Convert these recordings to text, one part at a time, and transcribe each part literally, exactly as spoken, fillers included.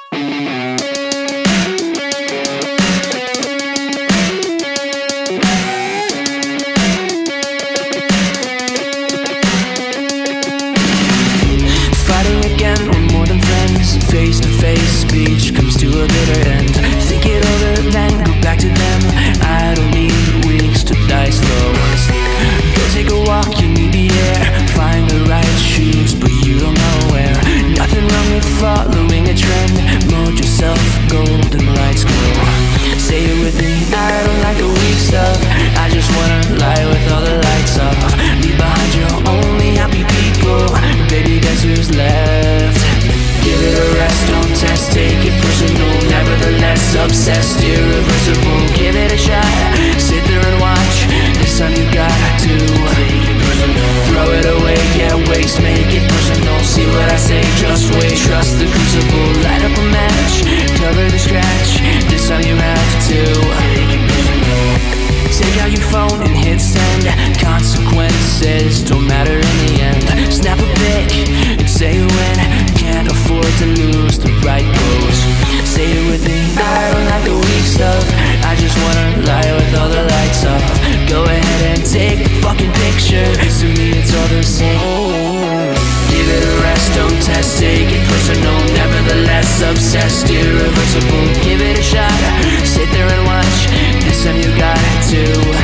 Face to face speech comes to a bitter end. Think it over, then go back to them. I don't need weeks to die slow. Go take a walk, you need the air. Find the right shoes, but you don't know where. Nothing wrong with following a trend. Mold yourself, golden lights glow. Say it with me, I don't like the weak stuff. I just wanna lie with all the lights off. Leave behind your only happy people. Baby, guess who's left? Give it a rest, don't test, take it personal. Nevertheless, obsessed, irreversible. Give it a shot, sit there and watch. This time you got to take it personal. Throw it away, yeah, waste, make it personal. See what I say, just wait, trust the crucible. Light up a match, cover the scratch. This time you have to take it personal. Take out your phone and hit send. Consequences don't matter in the end. Snap a pic and say when. Can't afford to lose the right pose. Say it with me, I don't like the weak stuff. I just wanna lie with all the lights off. Go ahead and take the fucking picture. To me it's all the same. Give it a rest, don't test, take it personal. Nevertheless, obsessed, irreversible. Give it a shot, sit there and watch. This time you got to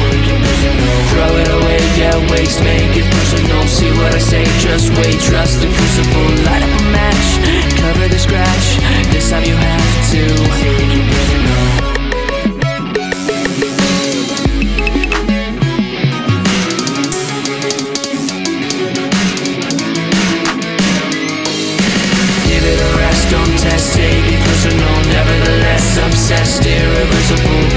throw it away, yeah, waste, make it personal. See what I say, just wait, trust the crucible. Light up a match, cover the scratch. This time you have to take it personal. Give it a rest, don't test, take it personal. Nevertheless, obsessed, irreversible.